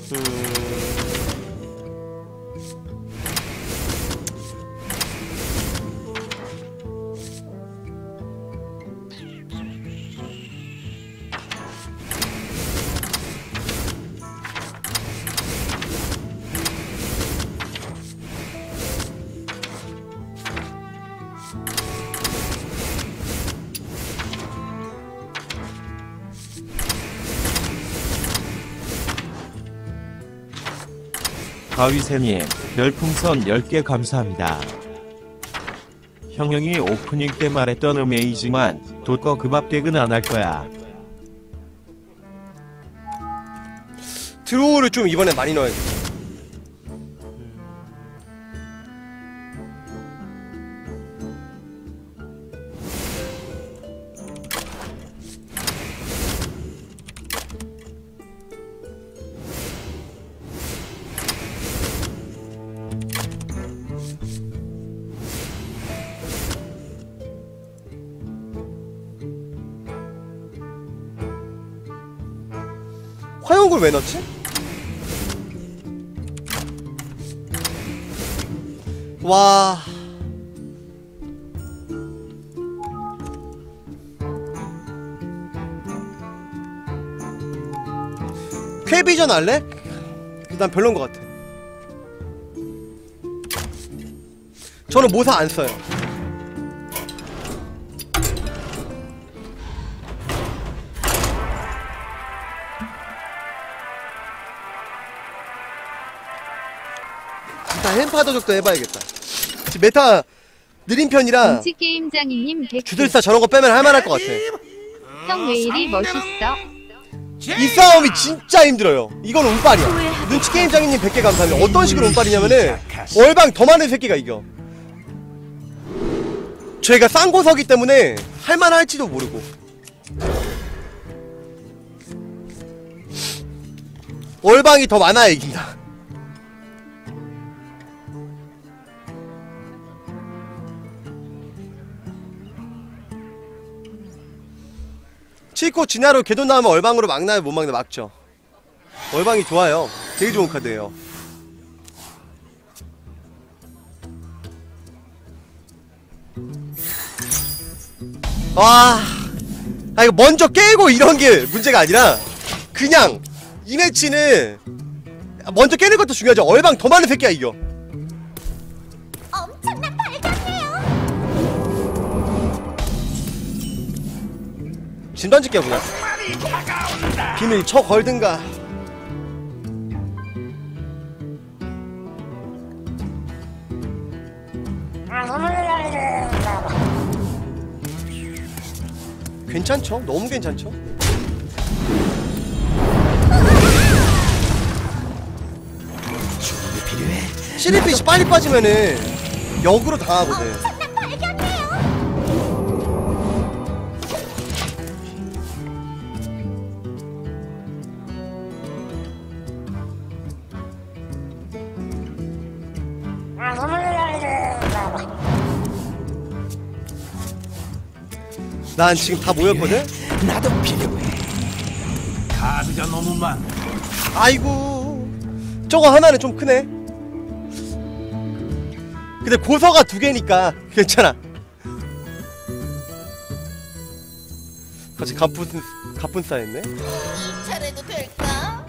가위쌤님 별풍선 10개 감사합니다. 형이 오프닝 때 말했던 어메이징만 돋거 금압덱은 안 할 거야. 드로우를 좀 이번에 많이 넣어야겠다. 화용구를 왜 넣지? 와... 쾌비전 할래? 난 별론 것 같아. 저는 모사 안 써요. 햄파더족도 해봐야겠다. 지금 메타 느린 편이라 주들사 저런거 빼면 할만할 것 같아. 형 왜 이리 멋있어? 이 싸움이 진짜 힘들어요. 이건 운빨이야. 눈치게임장님 100개 감사합니다. 어떤 식으로 운빨이냐면은 월방 더 많은 새끼가 이겨. 저희가 쌍고서기 때문에 할만할지도 모르고. 월방이 더 많아야 이긴다. 치코 진화로 궤도 나오면 얼방으로 막나요? 못 막나요? 막죠. 얼방이 좋아요. 되게 좋은 카드예요. 와, 이거 먼저 깨고 이런 게 문제가 아니라 그냥 이 매치는 먼저 깨는 것도 중요하죠. 얼방 더 많은 새끼야 이겨. 엄청난 발견이에요. 진 던질게요 그냥. 비밀 쳐 걸든가. 괜찮죠? 너무 괜찮죠? 시리핏이 빨리 빠지면은 역으로 당하거든. 난 지금 다 모였거든? 나도 필요해. 카드가 너무 많아. 아이고, 저거 하나는 좀 크네. 근데 고서가 2개니까 괜찮아. 같이 가쁜 쌓였네. 이 차례도 될까?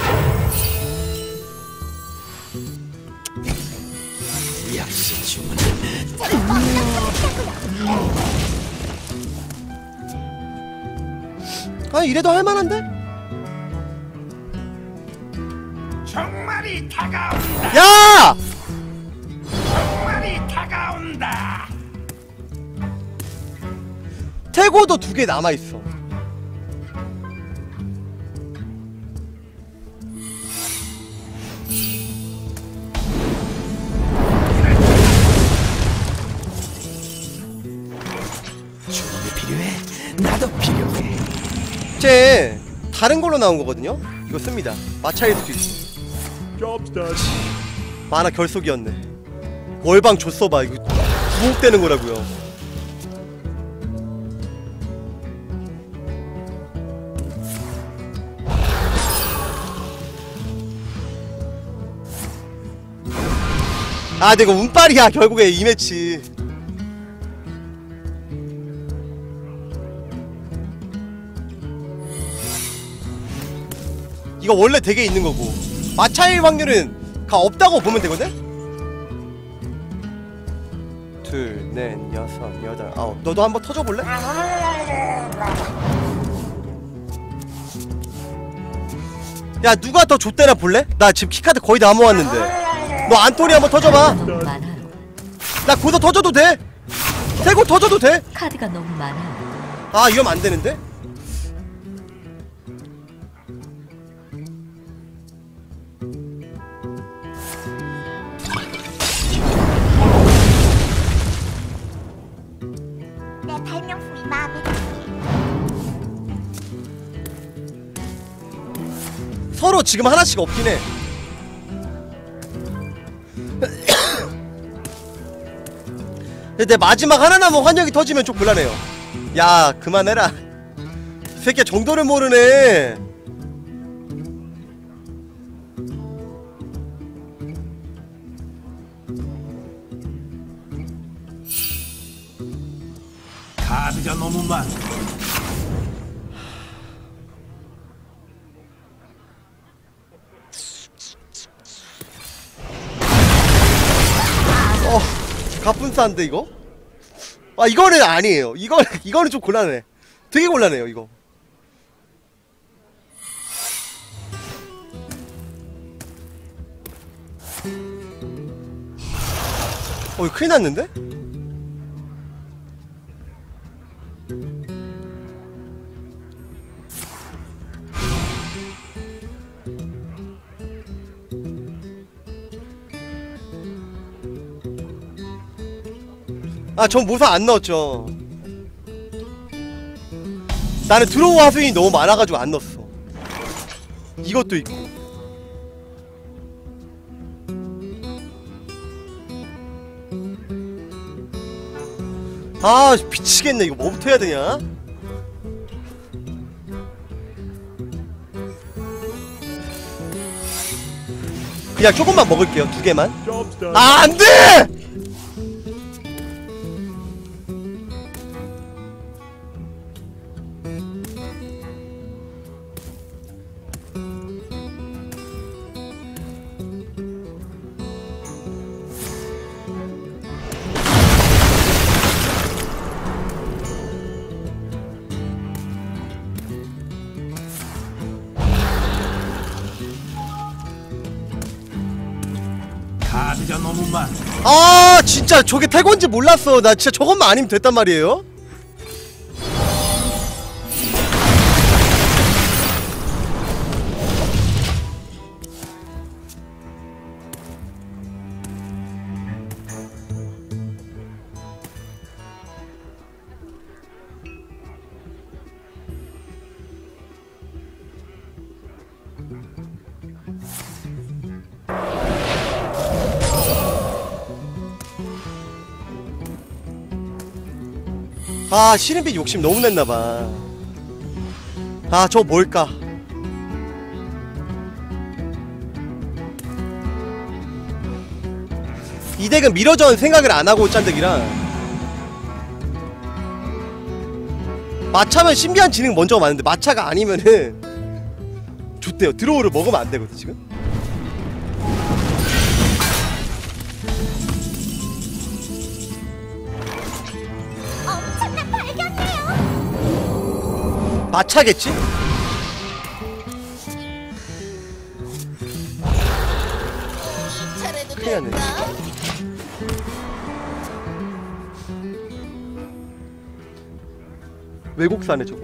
역시 주문은 아, 이래도 할만한데? 정말이 다가온다. 야! 정말이 다가온다. 태고도 2개 남아있어. 주문이 필요해. 나도 필요해. 쟤 다른 걸로 나온 거거든요? 이거 씁니다. 마차일 수도 있어. 만화 결속이었네. 월방 줬어봐. 이거 구옥되는 거라고요. 아 내가 운빨이야 결국에 이 매치. 이거 원래 되게 있는 거고 마차일 확률은 가 없다고 보면 되거든? 둘, 넷, 여섯, 여덟, 아홉. 너도 한번 터져볼래? 야 누가 더 좆대나 볼래? 나 지금 키카드 거의 다 모았는데. 너 안토니 한번 터져봐. 너무 많아요. 나 고서 터져도 돼. 세고 터져도 돼. 카드가 너무 많아요. 아 이러면 안 되는데? 내 발명품이 마음에 들지. 서로 지금 하나씩 없긴 해. 근데 마지막 하나 남은 환영이 터지면 좀 곤란해요. 야 그만해라. 이 새끼야 정도를 모르네. 카드가 너무 많아. 가뿐싸인데 이거? 아 이거는 아니에요. 이거는 좀 곤란해. 되게 곤란해요 이거. 이거 큰일 났는데? 아, 전 모사 안 넣었죠. 나는 드로우 하수인이 너무 많아가지고 안 넣었어. 이것도 있고. 아, 미치겠네. 이거 뭐부터 해야 되냐? 그냥 조금만 먹을게요. 2개만. 아, 안 돼! 카드가 너무 많아. 아 진짜 저게 태권지 몰랐어. 나 진짜 저것만 아니면 됐단 말이에요. 아 시린빛 욕심 너무 냈나봐. 아 저거 뭘까? 이 덱은 미러전 생각을 안하고 짠덱이라. 마차면 신비한 지능 먼저 맞는데 마차가 아니면은 좋대요. 드로우를 먹으면 안되거든 지금. 엄청난 발견이에요. 마차겠지? 이 차례도 큰일 났네. 될까? 외국사네 저거.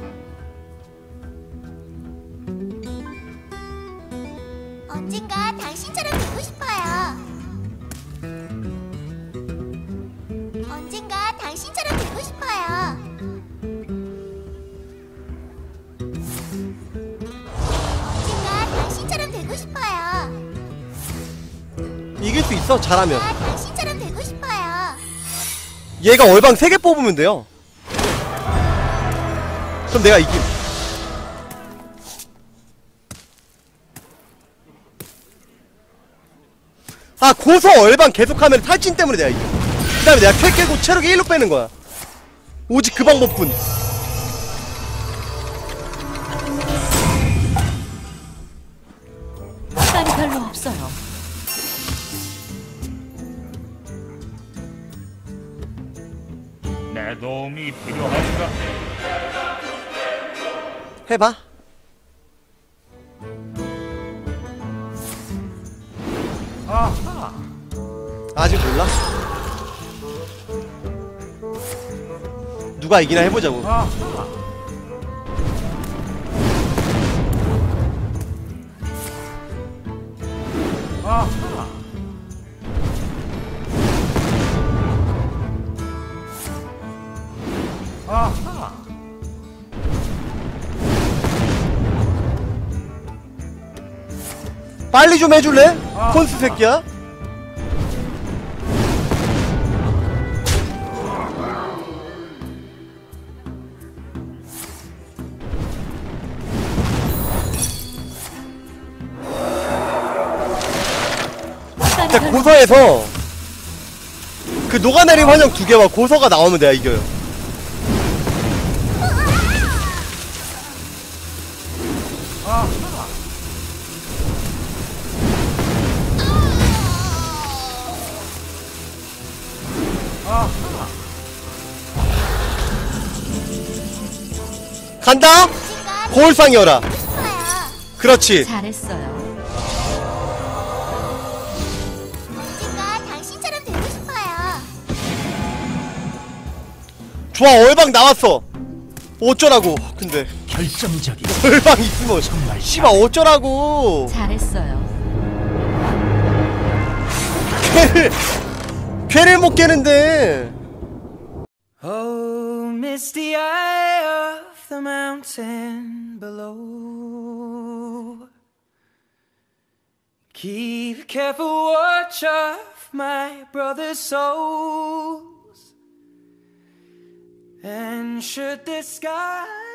언젠가 당신처럼 되고 싶어요. 언젠가 당신처럼 되고 싶어요. 언젠가 당신처럼 되고 싶어요. 이길 수 있어 잘하면. 언젠가 당신처럼 되고 싶어요. 얘가 얼방 3개 뽑으면 돼요. 그럼 내가 이김. 아 고서 얼방 계속하면 탈진 때문에 내가 이겨. 그 다음에 내가 쾌 깨고 체력이 1로 빼는 거야. 오직 그 방법뿐. 시간이 별로 없어요. 내 도움이 필요한가? 해봐. 아하. 아직 몰라. 누가 이기나 해보자고. 아하. 아하. 아하. 빨리 좀 해줄래? 콘스 새끼야. 시간이 진짜 별로 고서에서 그 녹아내린 환영 2개와 고서가 나오면 내가 이겨요. 간다? 거울상이어라. 싶어요. 그렇지. 잘했어요. 언젠가 당신처럼 되고 싶어요. 좋아 얼방 나왔어. 어쩌라고. 근데 결정적인 얼방 있으면 씨발 어쩌라고. 잘했어요. 괴를 못 깨는데. Oh, misty eye of the mountain below. Keep careful watch of my brother's souls. And should the sky